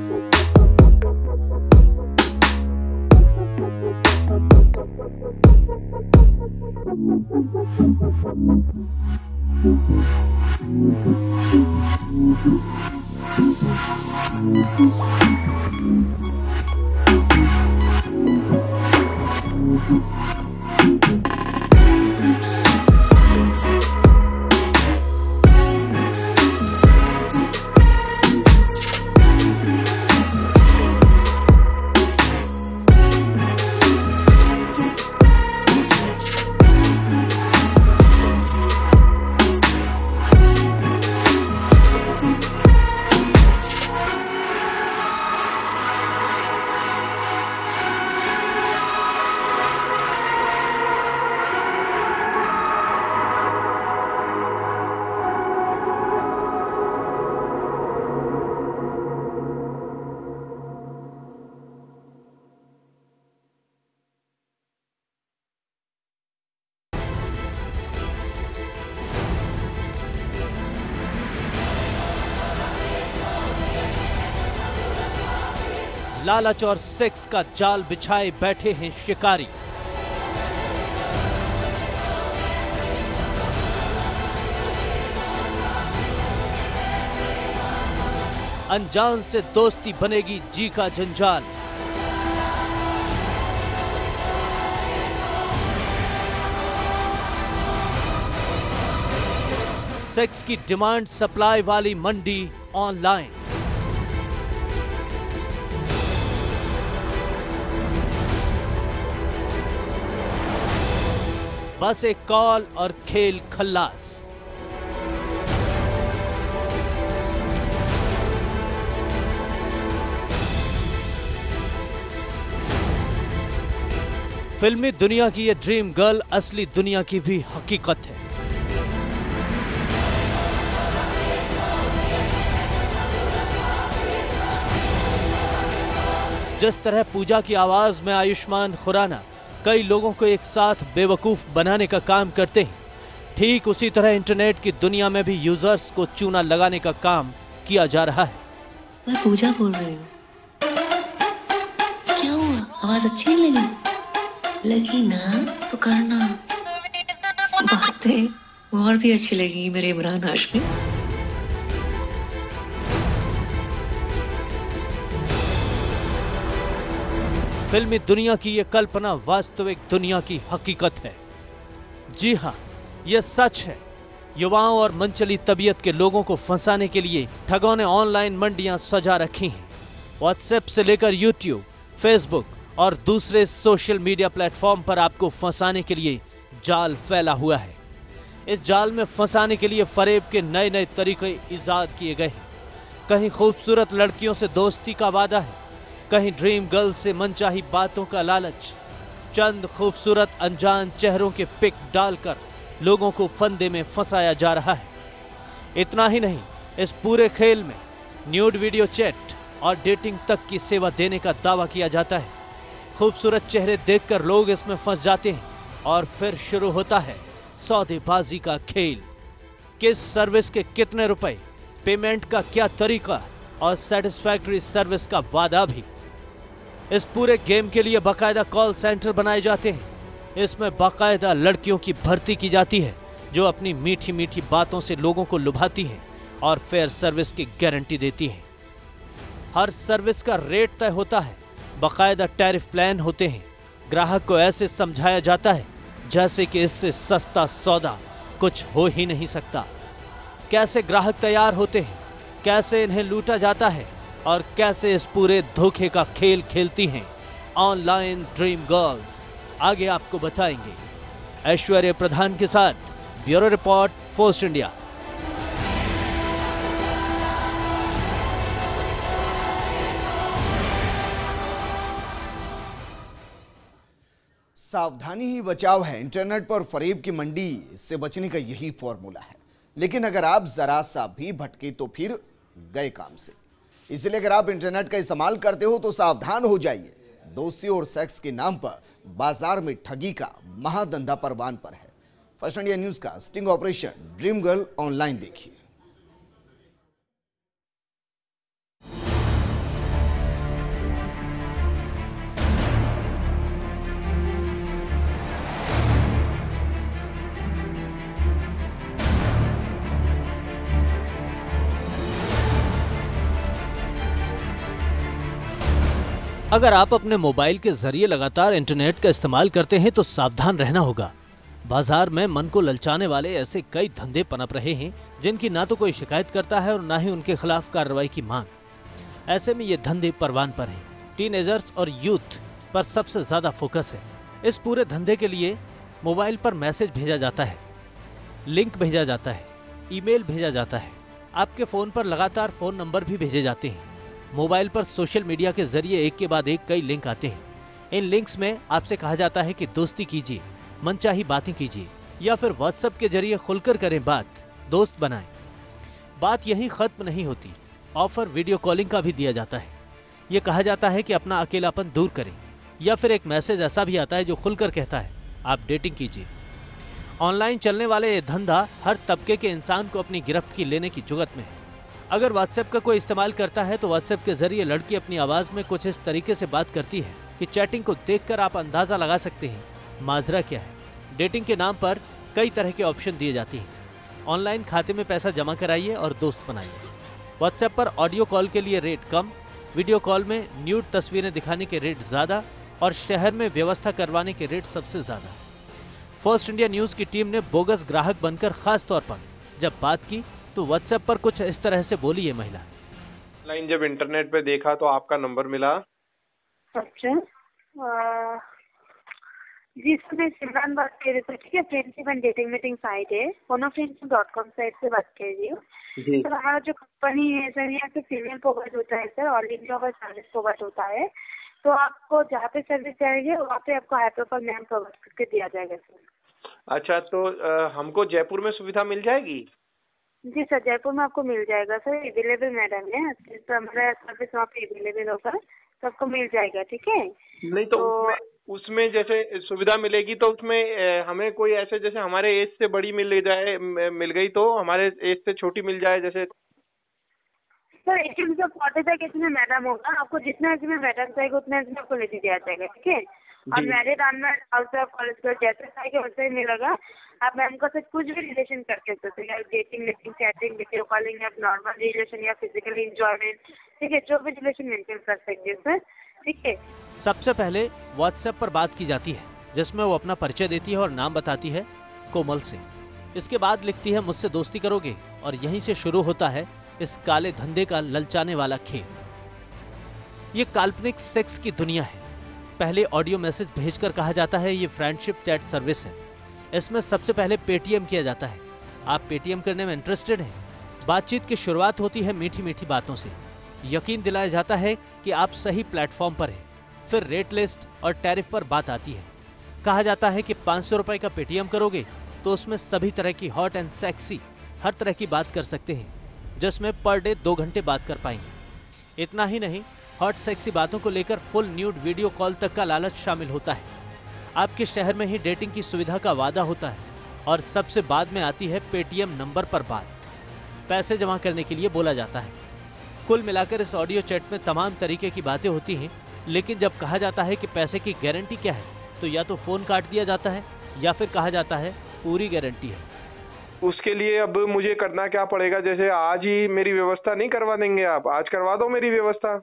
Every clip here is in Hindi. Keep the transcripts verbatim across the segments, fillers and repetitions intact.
लालच और सेक्स का जाल बिछाए बैठे हैं शिकारी। अनजान से दोस्ती बनेगी जी का जंजाल। सेक्स की डिमांड सप्लाई वाली मंडी ऑनलाइन। बस एक कॉल और खेल खल्लास। फिल्मी दुनिया की ये ड्रीम गर्ल असली दुनिया की भी हकीकत है। जिस तरह पूजा की आवाज में आयुष्मान खुराना कई लोगों को एक साथ बेवकूफ बनाने का काम करते हैं, ठीक उसी तरह इंटरनेट की दुनिया में भी यूजर्स को चूना लगाने का काम किया जा रहा है। मैं पूजा बोल रही हूँ। क्या हुआ, आवाज अच्छी नहीं लगी? लगी ना तो करना। बातें और भी अच्छी लगी मेरे इमरान हाशमी। फिल्मी दुनिया की यह कल्पना वास्तविक दुनिया की हकीकत है। जी हां, यह सच है। युवाओं और मनचली तबीयत के लोगों को फंसाने के लिए ठगों ने ऑनलाइन मंडियां सजा रखी हैं। व्हाट्सएप से लेकर यूट्यूब, फेसबुक और दूसरे सोशल मीडिया प्लेटफॉर्म पर आपको फंसाने के लिए जाल फैला हुआ है। इस जाल में फंसाने के लिए फरेब के नए नए तरीके इजाद किए गए हैं। कहीं खूबसूरत लड़कियों से दोस्ती का वादा है, कहीं ड्रीम गर्ल से मनचाही बातों का लालच। चंद खूबसूरत अनजान चेहरों के पिक डालकर लोगों को फंदे में फंसाया जा रहा है। इतना ही नहीं, इस पूरे खेल में न्यूड वीडियो चैट और डेटिंग तक की सेवा देने का दावा किया जाता है। खूबसूरत चेहरे देखकर लोग इसमें फंस जाते हैं और फिर शुरू होता है सौदेबाजी का खेल। किस सर्विस के कितने रुपए, पेमेंट का क्या तरीका और सेटिस्फैक्टरी सर्विस का वादा भी। इस पूरे गेम के लिए बाकायदा कॉल सेंटर बनाए जाते हैं। इसमें बाकायदा लड़कियों की भर्ती की जाती है जो अपनी मीठी मीठी बातों से लोगों को लुभाती हैं और फेयर सर्विस की गारंटी देती हैं। हर सर्विस का रेट तय होता है, बाकायदा टैरिफ प्लान होते हैं। ग्राहक को ऐसे समझाया जाता है जैसे कि इससे सस्ता सौदा कुछ हो ही नहीं सकता। कैसे ग्राहक तैयार होते हैं, कैसे इन्हें लूटा जाता है और कैसे इस पूरे धोखे का खेल खेलती हैं ऑनलाइन ड्रीम गर्ल्स, आगे आपको बताएंगे। ऐश्वर्या प्रधान के साथ ब्यूरो रिपोर्ट, पोस्ट इंडिया। सावधानी ही बचाव है। इंटरनेट पर फरेब की मंडी से बचने का यही फॉर्मूला है। लेकिन अगर आप जरा सा भी भटके तो फिर गए काम से। इसलिए अगर आप इंटरनेट का इस्तेमाल करते हो तो सावधान हो जाइए। दोस्ती और सेक्स के नाम पर बाजार में ठगी का महाधंधा परवान पर है। फर्स्ट इंडिया न्यूज का sting operation dream girl online देखिए। अगर आप अपने मोबाइल के जरिए लगातार इंटरनेट का इस्तेमाल करते हैं तो सावधान रहना होगा। बाजार में मन को ललचाने वाले ऐसे कई धंधे पनप रहे हैं जिनकी ना तो कोई शिकायत करता है और ना ही उनके खिलाफ कार्रवाई की मांग। ऐसे में ये धंधे परवान पर हैं। टीनेजर्स और यूथ पर सबसे ज्यादा फोकस है। इस पूरे धंधे के लिए मोबाइल पर मैसेज भेजा जाता है, लिंक भेजा जाता है, ईमेल भेजा जाता है, आपके फोन पर लगातार फोन नंबर भी भेजे जाते हैं। मोबाइल पर सोशल मीडिया के जरिए एक के बाद एक कई लिंक आते हैं। इन लिंक्स में आपसे कहा जाता है कि दोस्ती कीजिए, मनचाही बातें कीजिए या फिर व्हाट्सएप के जरिए खुलकर करें बात, दोस्त बनाएं। बात यही खत्म नहीं होती, ऑफर वीडियो कॉलिंग का भी दिया जाता है। ये कहा जाता है कि अपना अकेलापन दूर करें या फिर एक मैसेज ऐसा भी आता है जो खुलकर कहता है आप डेटिंग कीजिए। ऑनलाइन चलने वाले ये धंधा हर तबके के इंसान को अपनी गिरफ्त की लेने की जुगत में है। अगर व्हाट्सएप का कोई इस्तेमाल करता है तो व्हाट्सएप के जरिए लड़की अपनी आवाज में कुछ इस तरीके से बात करती है कि चैटिंग को देखकर आप अंदाजा लगा सकते हैं माजरा क्या है। डेटिंग के नाम पर कई तरह के ऑप्शन दिए जाते हैं। ऑनलाइन खाते में पैसा जमा कराइए और दोस्त बनाइए। व्हाट्सएप पर ऑडियो कॉल के लिए रेट कम, वीडियो कॉल में न्यूड तस्वीरें दिखाने के रेट ज्यादा और शहर में व्यवस्था करवाने के रेट सबसे ज्यादा। फर्स्ट इंडिया न्यूज की टीम ने बोगस ग्राहक बनकर खास तौर पर जब बात की तो व्हाट्सएप पर कुछ इस तरह से बोली ये महिला। लाइन जब इंटरनेट पे देखा तो आपका नंबर मिला। अच्छा, जी सर मैं सिमरन बात कर रही हूँ। ठीक है, friendship and dating meeting site है, फोनो फ्रेंडशिप डॉट कॉम साइट से बात कर रही हूँ। सर हमारा जो कंपनी है सर, यहाँ से फीमेल प्रोवाइड होता है सर, ऑल इंडिया का सर्विस प्रोवाइड होता है। तो आपको जहाँ पे सर्विस चाहिए वहाँ पे आपको हाई प्रोफाइल मैम प्रोवाइड करके दिया जाएगा सर। अच्छा, तो आ, हमको जयपुर में सुविधा मिल जाएगी? जी सर, जयपुर में आपको मिल जाएगा सर, अवेलेबल मैडम है, तो हमारा सर्विस वहाँ पे अवेलेबल होगा, तो आपको मिल जाएगा। ठीक है, नहीं तो, तो उसमें, उसमें जैसे सुविधा मिलेगी तो उसमें हमें कोई ऐसे जैसे हमारे एज से बड़ी मिल जाए, मिल गई तो हमारे एज से छोटी मिल जाए जैसे। सर एक्चुअली जो फोर्टी तक एज में मैडम होगा, आपको जितना एज में मैडम चाहिए उतना एज में आपको लेके दिया जाएगा। ठीक है, और married unmarried house of college का जैसे चाहिए वैसे ही मिलेगा। आप मैम को सिर्फ कुछ भी रिलेशन करके सकते हैं, dating, meeting, chatting, video calling या नॉर्मल रिलेशन या फिजिकल एंजॉयमेंट। ठीक है, जो भी रिलेशन मेंटेन कर सकते हैं सर। ठीक है, सबसे पहले व्हाट्सएप पर बात की जाती है जिसमें वो अपना परिचय देती है और नाम बताती है कोमल से। इसके बाद लिखती है मुझसे दोस्ती करोगे, और यहीं से शुरू होता है इस काले धंधे का ललचाने वाला खेल। ये काल्पनिक सेक्स की दुनिया है। पहले ऑडियो मैसेज भेजकर कहा जाता है ये फ्रेंडशिप चैट सर्विस है। इसमें सबसे पहले पेटीएम किया जाता है। आप पेटीएम करने में इंटरेस्टेड हैं? बातचीत की शुरुआत होती है मीठी मीठी बातों से। यकीन दिलाया जाता है कि आप सही प्लेटफॉर्म पर हैं। फिर रेट लिस्ट और टैरिफ पर बात आती है। कहा जाता है कि पाँच सौ रुपए का पेटीएम करोगे तो उसमें सभी तरह की हॉट एंड सेक्सी हर तरह की बात कर सकते हैं, जिसमें पर डे दो घंटे बात कर पाएंगे। इतना ही नहीं, हॉट सेक्सी बातों को लेकर फुल न्यूड वीडियो कॉल तक का लालच शामिल होता है। आपके शहर में ही डेटिंग की सुविधा का वादा होता है और सबसे बाद में आती है पेटीएम नंबर पर बात। पैसे जमा करने के लिए बोला जाता है। कुल मिलाकर इस ऑडियो चैट में तमाम तरीके की बातें होती हैं, लेकिन जब कहा जाता है कि पैसे की गारंटी क्या है तो या तो फोन काट दिया जाता है या फिर कहा जाता है पूरी गारंटी है। उसके लिए अब मुझे करना क्या पड़ेगा? जैसे आज ही मेरी व्यवस्था नहीं करवा देंगे आप? आज करवा दो मेरी व्यवस्था।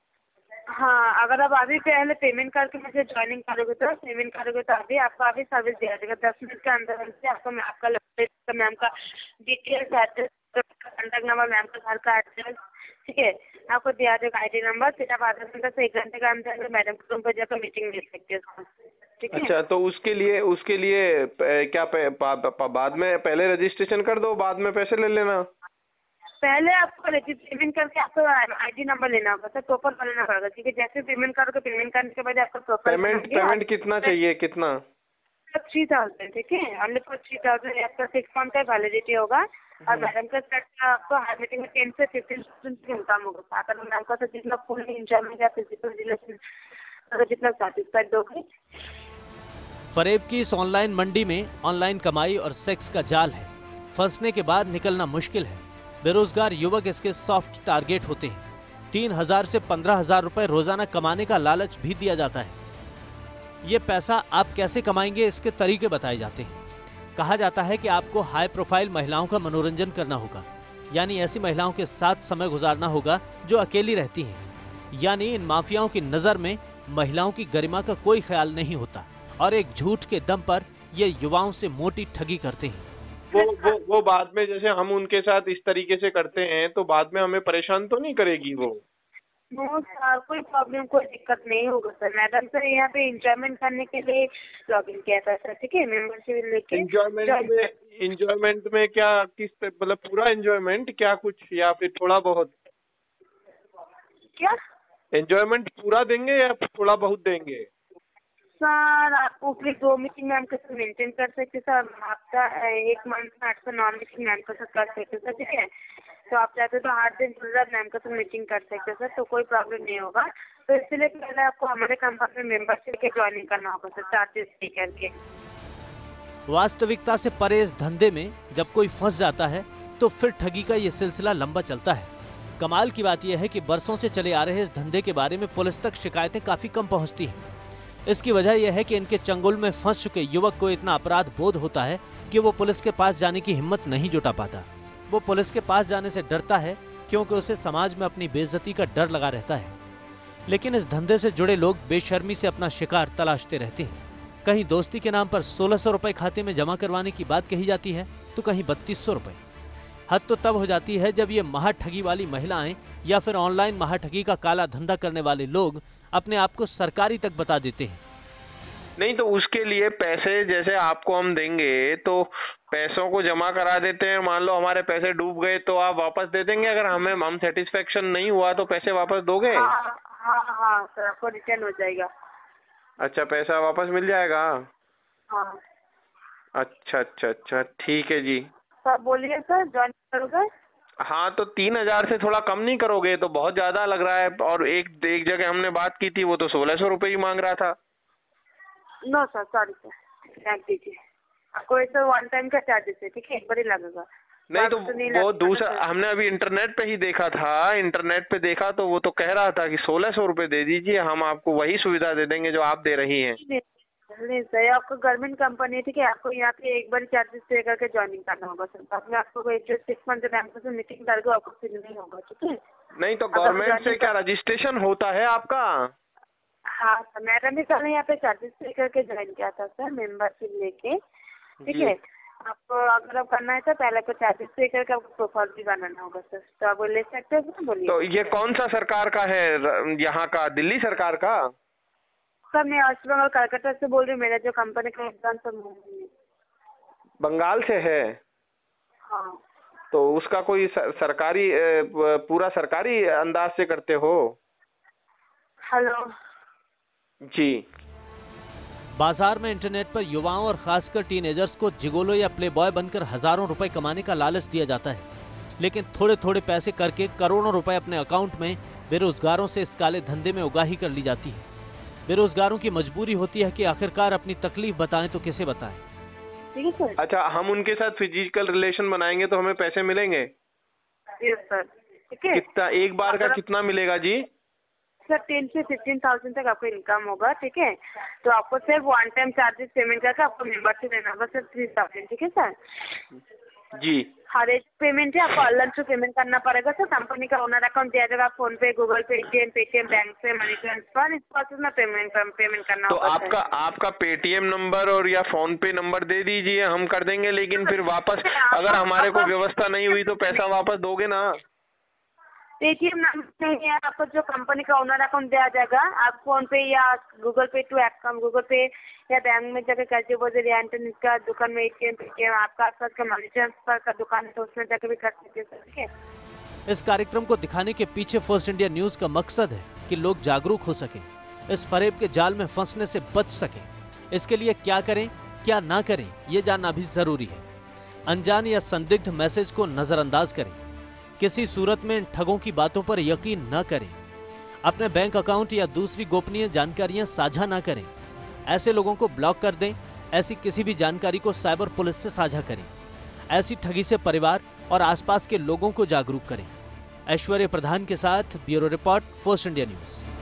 हाँ, अगर आप अभी पहले पेमेंट करके मुझे ज्वाइनिंग करोगे तो पेमेंट करोगे तो अभी आपको अभी सर्विस दिया जाएगा। दस मिनट के अंदर से आपको आपका मैम का details, address, contact number, ma'am का घर का एड्रेस, ठीक है, आपको दिया जाएगा आईडी नंबर। फिर आप आधा घंटा से एक घंटे का अंदर मैडम के रूम पर जाकर मीटिंग ले सकते हैं। ठीक है, अच्छा, तो उसके लिए उसके लिए क्या बाद में पहले रजिस्ट्रेशन कर दो, बाद में पैसे ले लेना? पहले आपको पेमेंट करके आपको आईडी नंबर लेना होगा सर, प्रोफाइल बनाना पड़ेगा। ठीक है, जैसे पेमेंट करोगे पेमेंट करने के बाद आपका प्रोफाइल पेमेंट पेमेंट कितना चाहिए? कितना? थ्री थाउजेंड ठीक है, ओनली फॉर थ्री थाउजेंड आपका सिक्स मंथ का वैलिडिटी होगा। और मैडम का सेट आपको हर मीटिंग में टेन से फिफ्टीन परसेंट का इनकम होगा। अगर मैम का जितना फुल एंजॉयमेंट या फिजिकल रिलेशन अगर जितना सेटिस्फाइड दोगे। फरेब की इस ऑनलाइन मंडी में ऑनलाइन कमाई और सेक्स का जाल है। फंसने के बाद निकलना मुश्किल है। बेरोजगार युवक इसके सॉफ्ट टारगेट होते हैं। तीन हजार से पंद्रह हजार रुपए रोजाना कमाने का लालच भी दिया जाता है। ये पैसा आप कैसे कमाएंगे इसके तरीके बताए जाते हैं। कहा जाता है कि आपको हाई प्रोफाइल महिलाओं का मनोरंजन करना होगा, यानी ऐसी महिलाओं के साथ समय गुजारना होगा जो अकेली रहती हैं। यानी इन माफियाओं की नजर में महिलाओं की गरिमा का कोई ख्याल नहीं होता और एक झूठ के दम पर ये युवाओं से मोटी ठगी करते हैं। वो वो वो बाद में जैसे हम उनके साथ इस तरीके से करते हैं तो बाद में हमें परेशान तो नहीं करेगी वो? नो सर, कोई प्रॉब्लम कोई दिक्कत नहीं होगा सर। मैडम सर यहाँ पे इंजॉयमेंट करने के लिए लॉग इन किया था सर, ठीक है, मेंबरशिप लेके। इंजॉयमेंट में इंजॉयमेंट में क्या किस मतलब पूरा इंजॉयमेंट क्या कुछ या फिर थोड़ा बहुत? क्या एंजॉयमेंट पूरा देंगे या थोड़ा बहुत देंगे? सर आपको फिर दो मीटिंग मैम के साथ मेंटेन कर सकते सर। हफ्ता एक मंथ में आठ से नौ मीटिंग मैम के साथ कर सकते सर, ठीक है। तो आप चाहते तो आठ दिन पूरा मैम के साथ मीटिंग कर सकते सर, तो कोई प्रॉब्लम नहीं होगा। तो इसलिए पहले आपको हमारे कंपनी में मेंबरशिप के ज्वाइनिंग करना होगा सर, चार्जेस पे करके। वास्तविकता से परे इस धंधे में जब कोई फंस जाता है तो फिर ठगी का ये सिलसिला लंबा चलता है। कमाल की बात यह है कि बरसों से चले आ रहे इस धंधे के बारे में पुलिस तक शिकायतें काफी कम पहुंचती हैं। इसकी वजह यह है कि इनके चंगुल में फंस चुके युवक को इतना अपराध बोध होता है कि वो पुलिस के पास जाने की हिम्मत नहीं जुटा पाता। वो पुलिस के पास जाने से डरता है क्योंकि उसे समाज में अपनी बेइज्जती का डर लगा रहता है। लेकिन इस धंधे से जुड़े लोग बेशर्मी से अपना शिकार तलाशते रहते हैं। कहीं दोस्ती के नाम पर सोलह सौ रुपए खाते में जमा करवाने की बात कही जाती है तो कहीं बत्तीस सौ रुपए। हद तो तब हो जाती है जब ये महाठगी वाली महिलाएं या फिर ऑनलाइन महाठगी का काला धंधा करने वाले लोग अपने आप को सरकारी तक बता देते हैं। नहीं तो उसके लिए पैसे जैसे आपको हम देंगे तो पैसों को जमा करा देते हैं, मान लो हमारे पैसे डूब गए तो आप वापस दे देंगे? अगर हमें हम सेटिस्फेक्शन नहीं हुआ तो पैसे वापस दोगे? हाँ हाँ हाँ सर, आपको रिटर्न हो जाएगा। अच्छा, पैसा वापस मिल जाएगा? हाँ। अच्छा अच्छा अच्छा, ठीक है जी। सर बोलिए सर, ज्वाइन करोगे? हाँ तो तीन हजार से थोड़ा कम नहीं करोगे? तो बहुत ज्यादा लग रहा है। और एक एक जगह हमने बात की थी वो तो सोलह सौ रुपये ही मांग रहा था। नो सर, सॉरी सर, रख दीजिए। आपको ऐसा वन टाइम का चार्जेस है, ठीक है, एक बार ही लगेगा। नहीं तो वो दूसरा हमने अभी इंटरनेट पे ही देखा था, इंटरनेट पे देखा तो वो तो कह रहा था कि सोलह सौ रुपये दे दीजिए, हम आपको वही सुविधा दे देंगे जो आप दे रही हैं। नहीं सर, आपको गवर्नमेंट कंपनी है, ठीक है, आपको यहाँ पे एक बार चार्जेस पे करके ज्वाइनिंग करना होगा सर। बाद में आपको जो सिक्स मंथ बैंक से मीटिंग करके आपको फिर नहीं होगा, ठीक है। नहीं तो गवर्नमेंट से क्या रजिस्ट्रेशन होता है आपका? हाँ सर, मैडम भी कल यहाँ पे चार्जेस पे करके ज्वाइन किया था सर, मेंबरशिप लेके, ठीक है। आपको अगर आप करना है तो पहले को चार्जेस पे करके आपको प्रोफाइल भी बनाना होगा सर, तो आप ले सकते हैं। बोलिए। तो ये कौन सा सरकार का है यहाँ का? दिल्ली सरकार का? सर मैं वेस्ट बंगाल कलकत्ता से बोल रही हूँ। मेरा जो कंपनी का एग्जाम सब बंगाल से है। हाँ। तो उसका कोई सरकारी पूरा सरकारी अंदाज से करते हो? हेलो जी। बाजार में इंटरनेट पर युवाओं और खासकर टीनेजर्स को जिगोलो या प्ले बॉय बनकर हजारों रुपए कमाने का लालच दिया जाता है, लेकिन थोड़े थोड़े पैसे करके करोड़ों रुपए अपने अकाउंट में बेरोजगारों से इस काले धंधे में उगाही कर ली जाती है। बेरोजगारों की मजबूरी होती है कि आखिरकार अपनी तकलीफ बताएं तो किसे बताएं। अच्छा, हम उनके साथ फिजिकल रिलेशन बनाएंगे तो हमें पैसे मिलेंगे? सर, ठीक है। कितना एक बार का कितना मिलेगा जी? सर टेन से फिफ्टीन थाउजेंड तक आपको इनकम होगा, ठीक है। तो आपको सिर्फ वन टाइम चार्जेस पेमेंट करके आपको मेंबरशिप देना होगा सर, थ्री थाउजेंड, ठीक है सर जी। हर एक पेमेंट है आपको अलग से पेमेंट करना पड़ेगा सर। कंपनी का ओनर अकाउंट दिया जाएगा, PhonePe, Google pay, Paytm Paytm bank से मनी ट्रांसफर, इस प्रोसेस में पेमेंट पेमेंट करना तो होगा। आपका आपका पेटीएम नंबर और या फोन पे नंबर दे दीजिए, हम कर देंगे। लेकिन फिर वापस अगर हमारे को व्यवस्था नहीं हुई तो पैसा वापस दोगे ना? पेटीएम नंबर नहीं है आपको, जो कंपनी का ओनर अकाउंट दिया जाएगा, आप फोन पे या गूगल पे टू अकाउंट, गूगल पे या बैंक में जाकर कैसे बोले या इंटरनेट का दुकान में एटीएम पेटीएम आपका आसपास का मनी ट्रांसफर का दुकान है तो उसमें जाकर भी कर सकते हैं, ठीक है। इस कार्यक्रम को दिखाने के पीछे फर्स्ट इंडिया न्यूज का मकसद है कि लोग जागरूक हो सकें, इस फरेब के जाल में फंसने से बच सकें। इसके लिए क्या करें क्या ना करें ये जानना भी जरूरी है। अनजान या संदिग्ध मैसेज को नजरअंदाज करें। किसी सूरत में इन ठगों की बातों पर यकीन न करें। अपने बैंक अकाउंट या दूसरी गोपनीय जानकारियां साझा न करें। ऐसे लोगों को ब्लॉक कर दें। ऐसी किसी भी जानकारी को साइबर पुलिस से साझा करें। ऐसी ठगी से परिवार और आसपास के लोगों को जागरूक करें। ऐश्वर्य प्रधान के साथ bureau report, first India news.